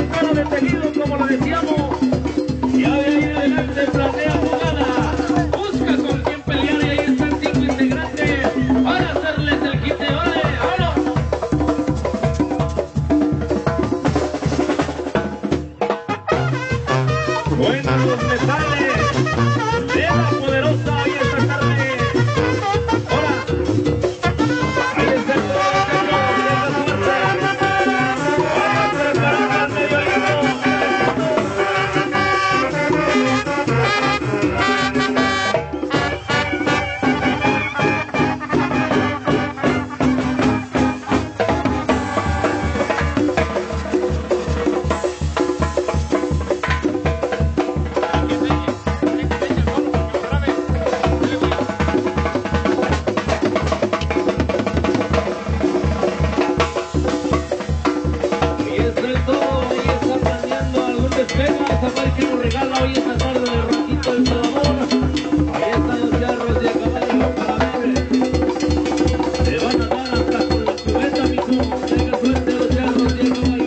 fuera detenido, como lo decíamos. Ya de ahí adelante planea jugada. Busca con quién pelear y ahí están 5 integrantes para hacerles el quite. ¡Vale! ¡Vámonos! Buenos los metales de la poderosa ahí esta tarde. Ahora, ahí está el toro de la suerte. Vamos preparando el medio libro. Vamos a ver qué nos regala hoy esta tarde de Roquito El Salvador. Ahí están los charros de a caballo para ver. Se van a dar hasta con la cubeta, mijo. Tenga suerte los charros de a caballo.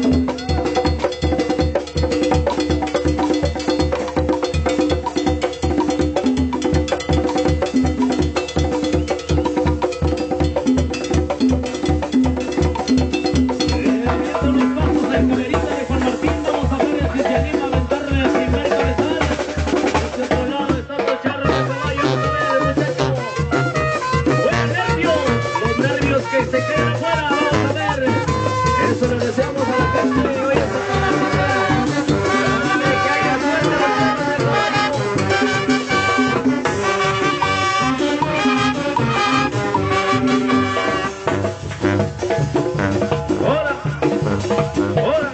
Viendo los pasos del camerita de Juan Martín, vamos a ver si se anima a aventarle el primer cabezal. Hacia otro lado están los charros de caballo. Vamos a ver, muchachos. Buenos nervios, los nervios que se quedan afuera. Vamos a ver. Eso le deseamos a la gente de hoy esta tarde. Dale, que haya suerte los charros de caballo. Ahora, ahora.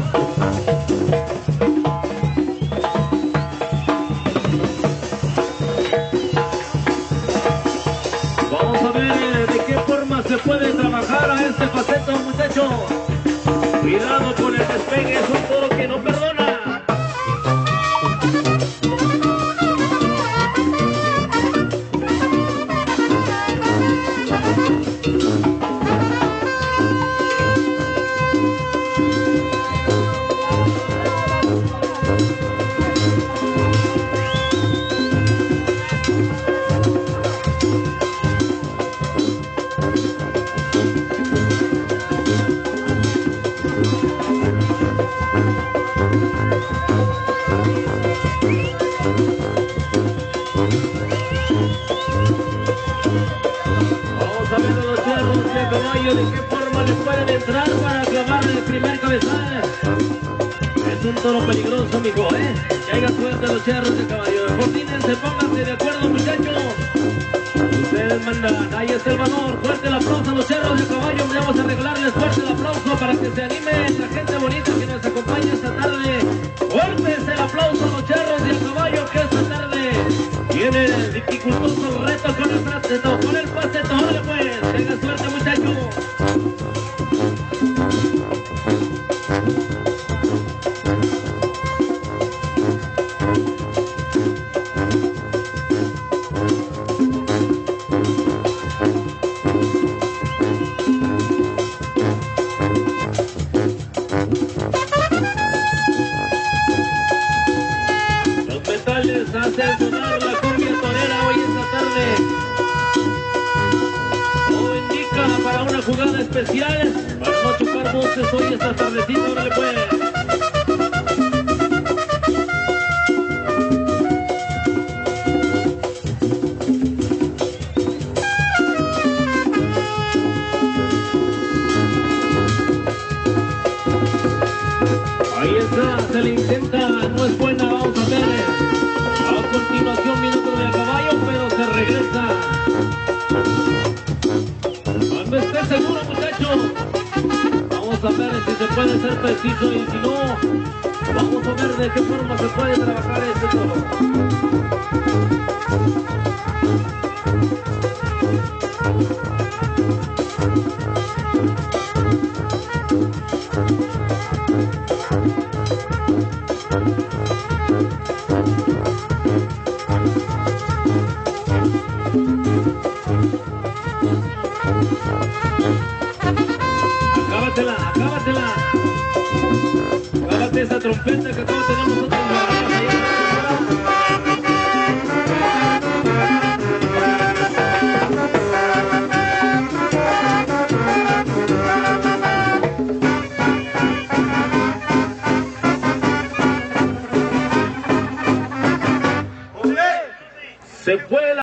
Vamos a ver de qué forma se puede trabajar a este faceto, muchachos. Cuidado con el despegue, es un toro que no perdona. Vamos a ver a los charros de caballo de qué forma le pueden entrar para clavar el primer cabezal. Es un toro peligroso, mijo, que haya suerte a los charros de caballo. Coordínense, pónganse de acuerdo, muchachos. Ustedes mandan, ahí está el valor. Fuerte el aplauso a los charros de caballo. Vamos a regalarles fuerte el aplauso para que se animen la gente bonita que nos acompaña esta tarde. Fuerte es el aplauso a los charros de caballo que esta tarde tiene dificultoso reto con el faceto, con el faceto. Órale pues, tengan suerte, muchachos. Los metales hacen sonar la cumbia torera hoy esta tarde. Todo indica para una jugada especial, para no chupar voces hoy esta tardecita. Órale pues. Ahí está, se le intenta, no es buena, vamos a ver. A continuación, minuto del caballo, pero se regresa. Cuando esté seguro, muchachos, vamos a ver si se puede ser preciso y si no, vamos a ver de qué forma se puede trabajar este toro. Acábatela, acábatela. Acábate esta trompeta que acabo de tener nosotros en la ramas ahí en la se fue